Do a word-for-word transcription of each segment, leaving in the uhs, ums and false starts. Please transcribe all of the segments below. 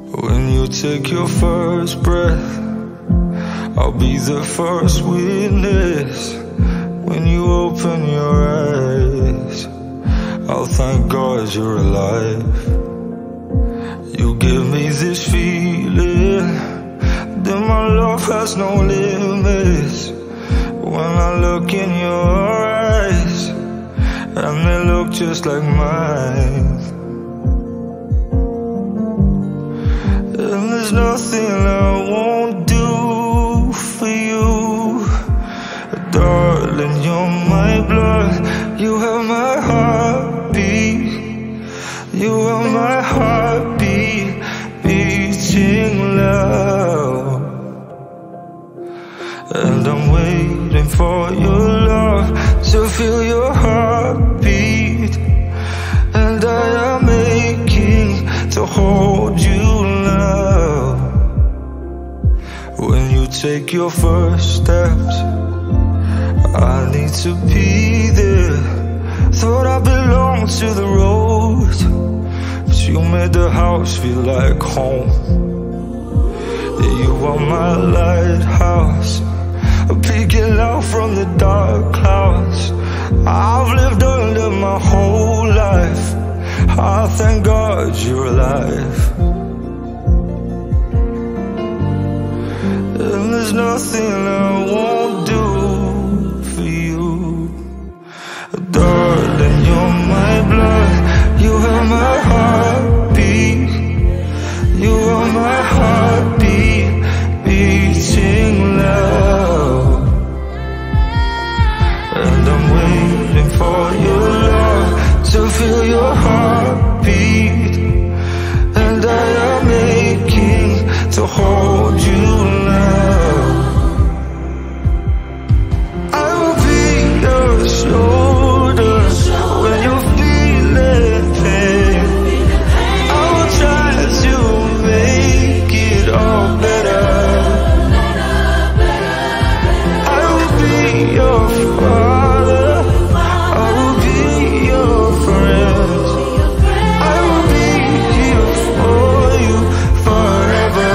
When you take your first breath, I'll be the first witness. When you open your eyes, I'll thank God you're alive. You give me this feeling that my love has no limits. When I look in your eyes, and they look just like mine, and there's nothing I won't do for you. Darling, you're my blood, you have my heartbeat. You have my heartbeat beating loud. And I'm waiting for your love to feel your heartbeat. And I am aching to hold you now. When you take your first steps, I need to be there. Thought I belonged to the road, but you made the house feel like home. You are my lighthouse, peeking out from the dark clouds. I've lived under my whole life. I thank God you're alive. And there's nothing I won't do for you. Darling, you're my blood, you have my heartbeat. You are my heartbeat beating loud. And I'm waiting for your love to feel your heartbeat. And I am aching to hold you now. I will be your shoulder when you're feeling pain. I will try to make it all better. I will be your father, I will be your friend. I will be here for you forever.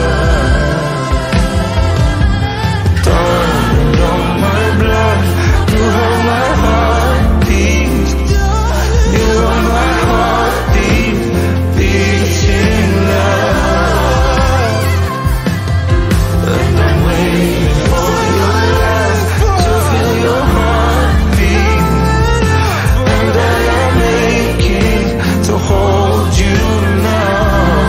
Darling, you're my blood, you have my heartbeat. You are my heartbeat beating loud. And I'm waiting for your love to feel your heartbeat. And I am aching to hold you now.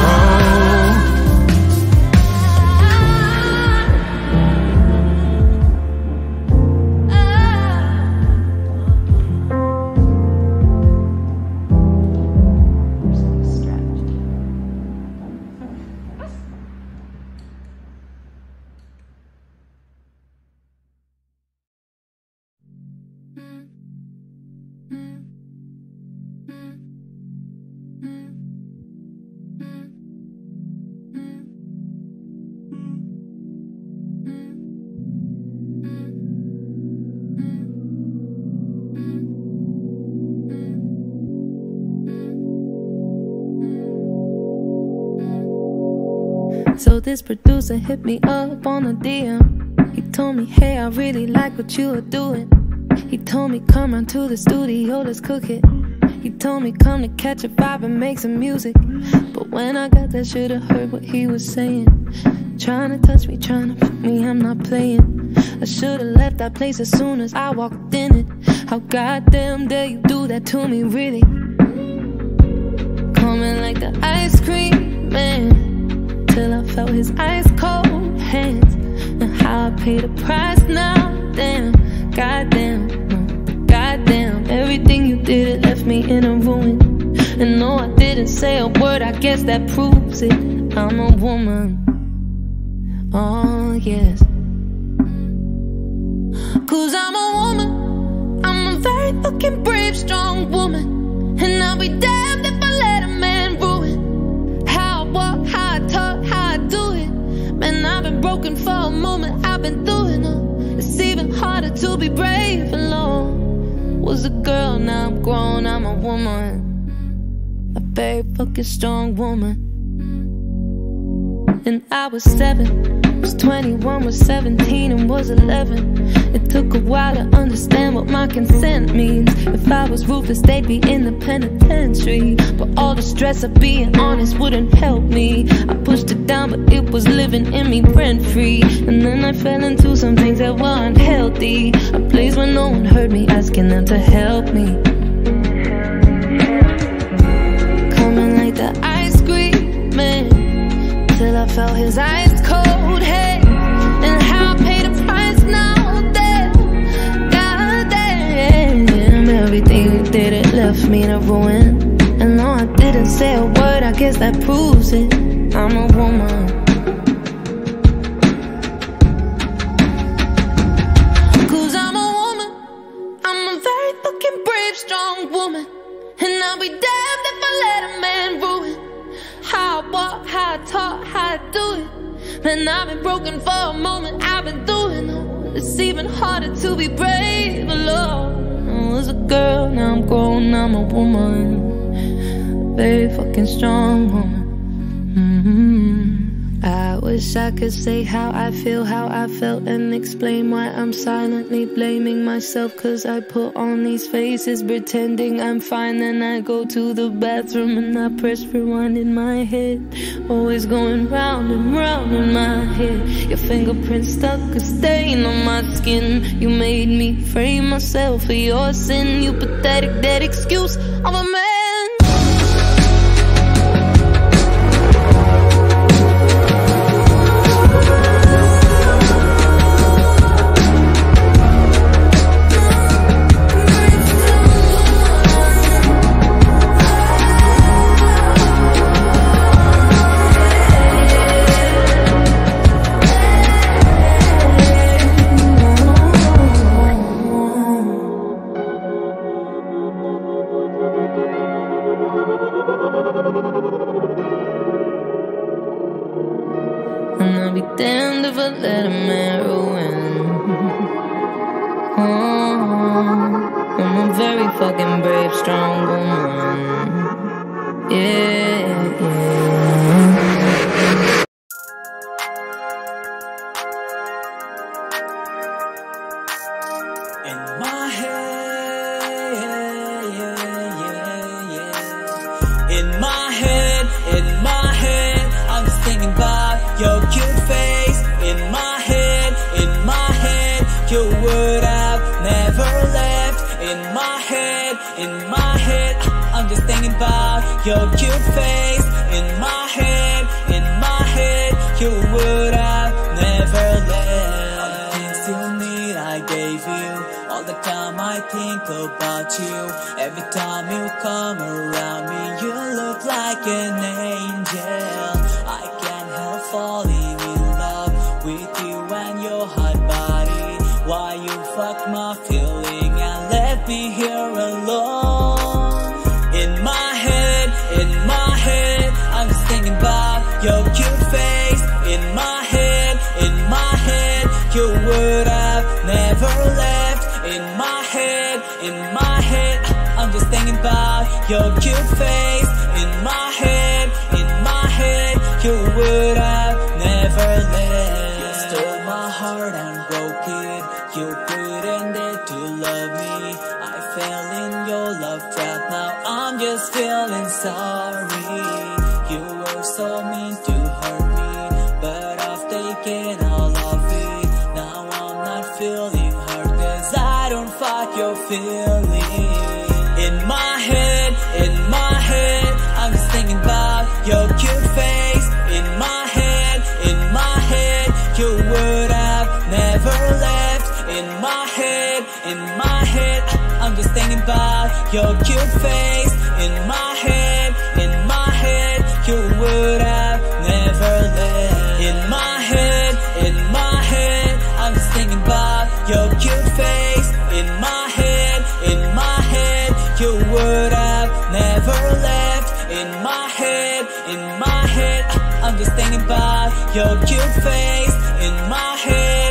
So this producer hit me up on a D M. He told me, hey, I really like what you are doing. He told me, come round to the studio, let's cook it. He told me, come to catch a vibe and make some music. But when I got there, should've heard what he was saying. Trying to touch me, trying to put me, I'm not playing. I should've left that place as soon as I walked in it. How goddamn dare you do that to me, really? Coming like the ice cream man, till I felt his ice cold hands. And how I paid the price now, damn, goddamn, no, goddamn. Everything you did, it left me in a ruin. And no, I didn't say a word, I guess that proves it. I'm a woman, oh yes. Cause I'm a woman, I'm a very fucking brave, strong woman. And I'll be damned if I let a man ruin how I walk, how I talk, how I do it. Man, I've been broken for a moment, I've been through it all. It's even harder to be brave alone. Was a girl, now I'm grown, I'm a woman. A very fucking strong woman. and I was seven. Was twenty-one, was seventeen, and was eleven. It took a while to understand what my consent means. If I was ruthless, they'd be in the penitentiary. But all the stress of being honest wouldn't help me. I pushed it down, but it was living in me rent-free. And then I fell into some things that were unhealthy. A place where no one heard me, asking them to help me. Coming like the ice cream man, till I felt his ice cold head. And how I paid the price now, damn, goddamn. Everything you did, it left me in a ruin. And no, I didn't say a word, I guess that proves it. I'm a woman. Cause I'm a woman, I'm a very fucking brave, strong woman. And I'll be damned if I let a man ruin how I walk, how I talk, how I do it. Man, I've been broken for a moment, I've been doing it. It's even harder to be brave alone. I was a girl, now I'm grown, I'm a woman. Very fucking strong woman. Mm-hmm. I wish I could say how I feel, how I felt, and explain why I'm silently blaming myself. Cause I put on these faces pretending I'm fine. Then I go to the bathroom and I press rewind in my head. Always going round and round in my head. Your fingerprints stuck a stain on my skin. You made me frame myself for your sin. You pathetic dead excuse of a man. And I'll be damned if I let a man ruin. Oh, I'm a very fucking brave, strong woman. Yeah, yeah. In my head, yeah, yeah, yeah. In my head, in my head, I'm just thinking about your cute face. In my head, in my head, you would have never left. In my head, in my head, I'm just thinking about your cute face. In my head, in my head, you would have never left. All the things you need, I gave you. All the time I think about you. Every time you come around me, you look like an angel. I can't help falling in love with you and your hot body. Why you fuck my feeling and left me here alone? In my head, in my head, I'm just thinking about your cute face. In my head, in my head, you would have never left. In my head, in my head, I'm just thinking about your cute face. In my head, in my head, you would have never left. You stole my heart and broke it. You couldn't dare to love me. I fell in your love trap. Now I'm just feeling sorry. You were so mean to hurt me, but I've taken all of it. Now I'm not feeling hurt, cause I don't fight your feelings. In my head, in my head, I'm just thinking about your cute face. In my head, in my head, you would have never left. In my head, in my head, I'm just thinking about your cute face. In my head, in my head, you would have never left. In my head, in my head, I'm just thinking about your cute face. In my head, in my head, you would have never left. In my head, in my head, I'm just thinking about your cute face. In my head.